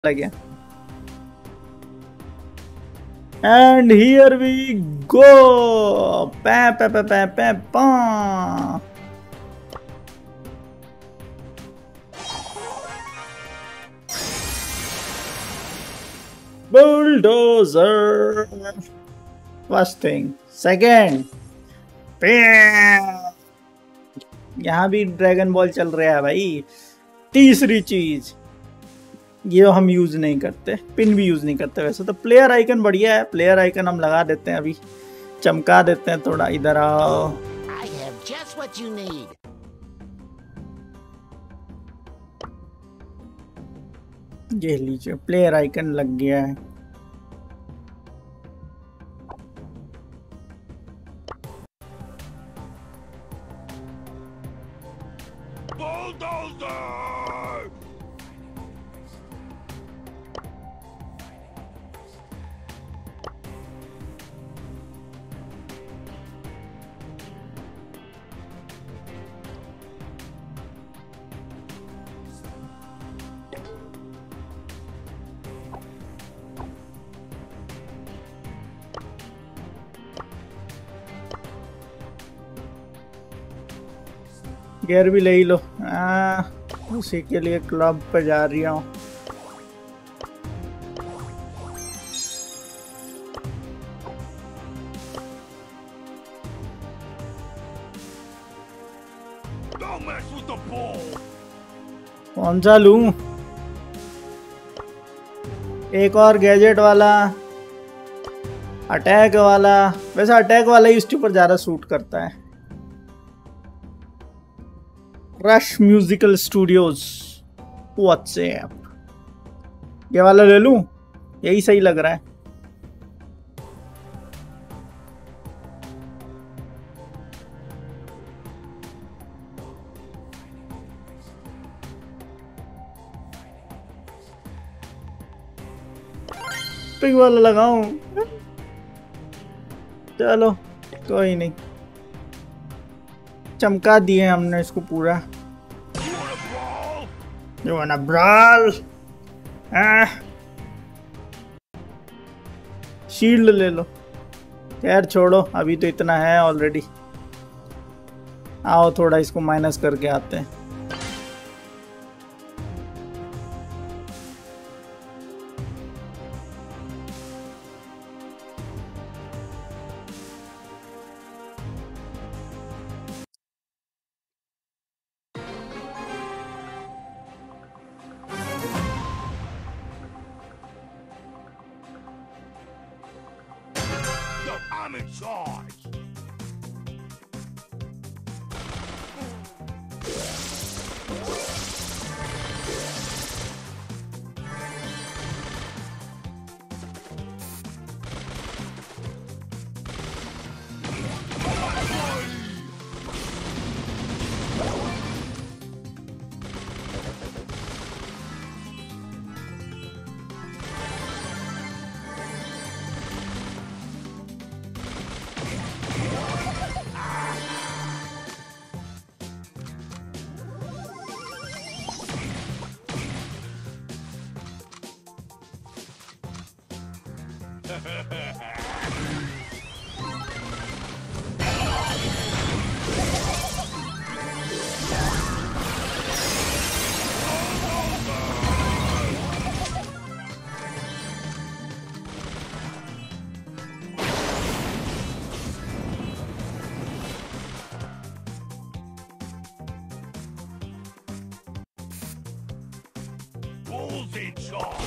लगे। And here we go. पै पै पै पै पै पा। Bulldozer first thing. सेकेंड, यहाँ भी ड्रैगन बॉल चल रहा है भाई। तीसरी चीज, ये हम यूज नहीं करते, पिन भी यूज नहीं करते। वैसे तो प्लेयर आइकन बढ़िया है, प्लेयर आइकन हम लगा देते हैं, अभी चमका देते हैं थोड़ा। इधर आओ। ये लीजिए, प्लेयर आइकन लग गया है। गियर भी ले ही लो। उसी के लिए क्लब पे जा रही हूँ। कौन सा लूं? एक और गैजेट वाला, अटैक वाला। वैसे अटैक वाला ही उसके ऊपर ज्यादा सूट करता है। रश म्यूजिकल स्टूडियोज व्हाट्सएप, ये वाला ले लूं? यही सही लग रहा है। पिक वाला लगाऊं? चलो कोई नहीं, चमका दिए हमने इसको पूरा। You wanna brawl? शील्ड ले लो। यार छोड़ो, अभी तो इतना है ऑलरेडी। आओ थोड़ा इसको माइनस करके आते हैं। I'm in charge. Bulls in charge.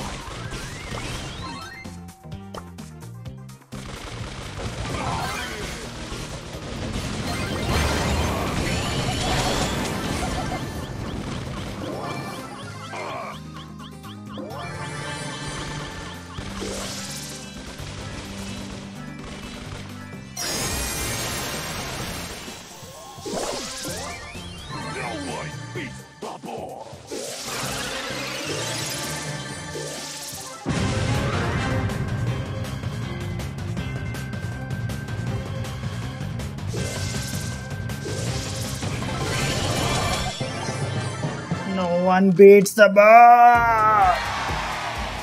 No one beats the bar.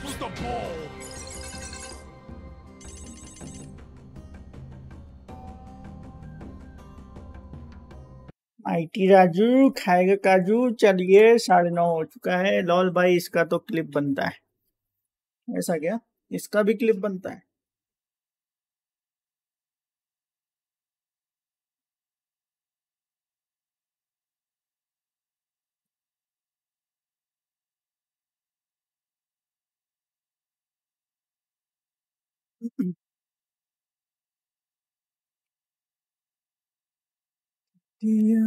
was the ball. आईटी राजू खाएगा काजू। चलिए 9:30 हो चुका है। लॉल भाई इसका तो क्लिप बनता है। ऐसा क्या? इसका भी क्लिप बनता है?